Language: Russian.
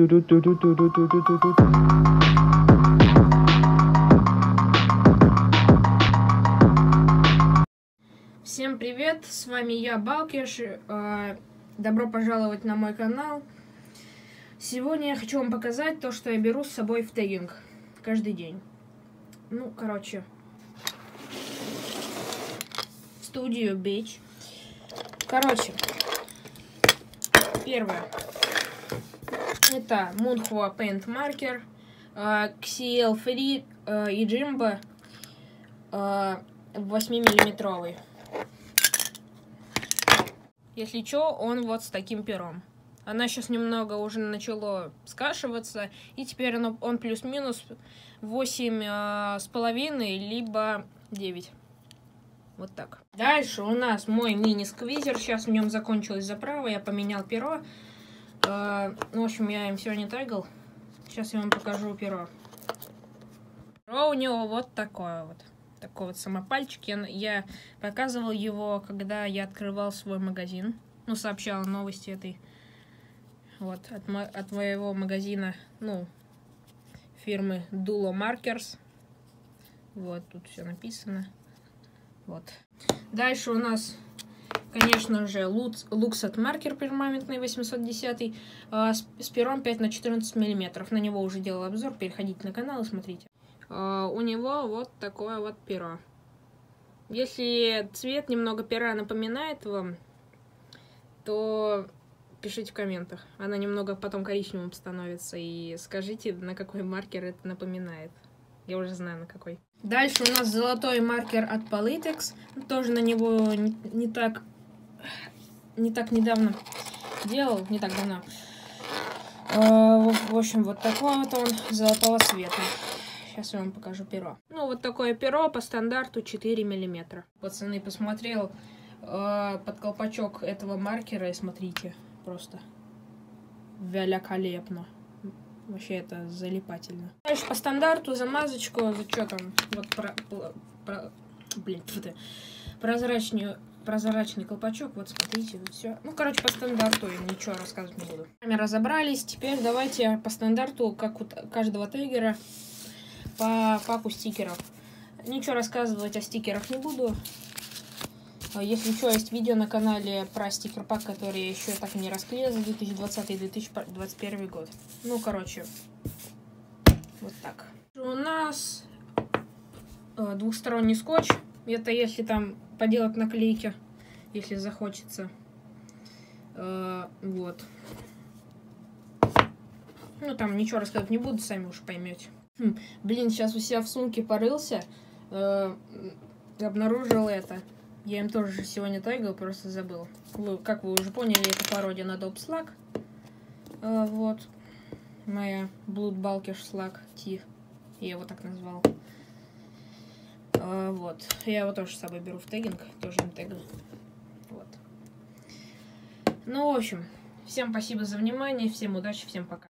Всем привет, с вами я, Балкиш. Добро пожаловать на мой канал. Сегодня я хочу вам показать то, что я беру с собой в тегинг каждый день. Ну, короче, студию Beach. Короче, первое. Это Munhua Paint Marker, XL Free и Jimbo 8-миллиметровый. Если что, он вот с таким пером. Она сейчас немного уже начало скашиваться, и теперь он плюс-минус 8,5 либо 9. Вот так. Дальше у нас мой мини-сквизер. Сейчас в нем закончилась заправа, я поменял перо. В общем, я им сегодня тегал. Сейчас я вам покажу перо. Перо у него вот такое вот. Такой вот самопальчик. Я показывал его, когда я открывал свой магазин. Ну, сообщала новости этой. Вот, от моего магазина, ну, фирмы Dulo Markers. Вот, тут все написано. Вот. Дальше у нас, конечно же, Luxat маркер перманентный 810 с пером 5 на 14 миллиметров. На него уже делал обзор. Переходите на канал и смотрите. У него вот такое вот перо. Если цвет немного пера напоминает вам, то пишите в комментах. Она немного потом коричневым становится. И скажите, на какой маркер это напоминает. Я уже знаю, на какой. Дальше у нас золотой маркер от Polytex. Тоже на него не так недавно делал. Не так давно. В общем, вот такой вот он золотого цвета. Сейчас я вам покажу перо. Ну, вот такое перо по стандарту 4 миллиметра. Пацаны, посмотрел под колпачок этого маркера и смотрите, просто великолепно. Вообще это залипательно. Дальше по стандарту замазочку, что там, вот прозрачный колпачок, вот смотрите, вот все. Ну, короче, по стандарту ничего рассказывать не буду. С вами разобрались, теперь давайте по стандарту, как у каждого тегера, по паку стикеров. Ничего рассказывать о стикерах не буду. Если что, есть видео на канале про стикер-пак, который я еще так и не расклеил за 2020-2021 год. Ну, короче, вот так. У нас двухсторонний скотч. Это если там поделать наклейки, если захочется. Вот. Ну, там ничего рассказывать не буду, сами уж поймете. Блин, сейчас у себя в сумке порылся. Обнаружил это. Я им тоже сегодня тегал, просто забыл. Как вы уже поняли, это пародия на Dope Slug. Вот. Моя Blood Balkish Slug T. Я его так назвал. Вот. Я его тоже с собой беру в тегинг. Тоже им тегал. Вот. Ну, в общем. Всем спасибо за внимание. Всем удачи. Всем пока.